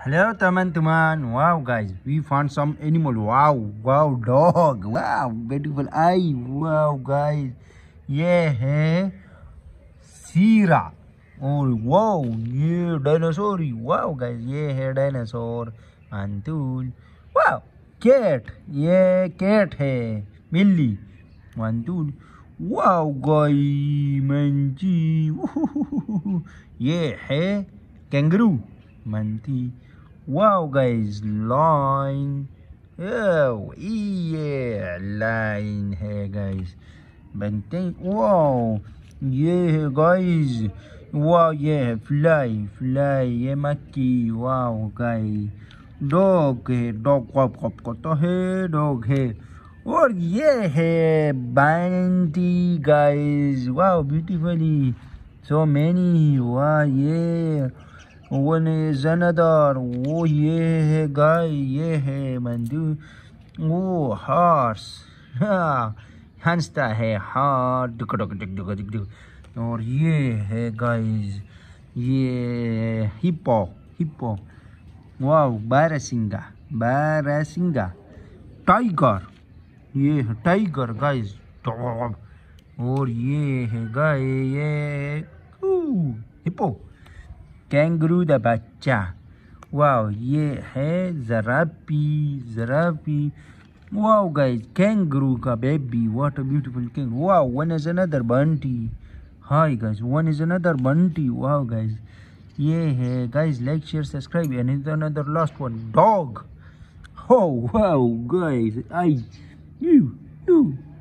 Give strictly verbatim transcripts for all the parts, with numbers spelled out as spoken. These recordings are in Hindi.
Hello teman-teman. Wow guys, we found some animal. Wow, wow dog. Wow, beautiful eye. Wow guys, ये है सीरा. Oh wow, ये डायनासोर. Wow guys, ये है डायनासोर. अंतुल. Wow, cat. ये cat है. बिल्ली. अंतुल. Wow guys, मंची. ये है कैंगरू. मंटी. Wow guys, loin. Oh yeah, loin है guys. बनते. Wow, ये है guys. Wow, ये है fly, fly. ये मक्खी. Wow guys, dog है. dog कप कप करता है. dog है. और ये है Bunty guys. Wow, beautifully. So many. Wow, yeah. One is another. Oh ये है गाय. ये है मंदू. वो हॉर्स. हाँ हंसता है. हाँ दुक दुक दुक दुक दुक दुक. और ये है गाइस. ये हिप्पो. हिप्पो. वाव बारहसिंगा. बारहसिंगा. टाइगर. ये है टाइगर गाइस. और ये है गाय. ये हिप्पो. कैंगरू द बच्चा. वाव ये है giraffe. Giraffe. Wow guys, kangaroo का baby. What a beautiful kangaroo. Wow, one is another बंटी. Hi guys, one is another बंटी. वाव गाइस, ये है guys. Like share subscribe. And another last one dog. हो wow guys, I you you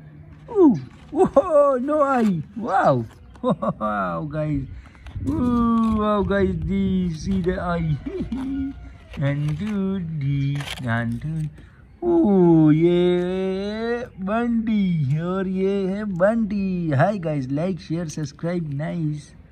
oh no I. Wow wow guys. Ooh, wow guys, this see the eye. And dude, the and dude. Ooh, ये बंटी. और ये है Bunty. Hi guys, like, share, subscribe. Nice.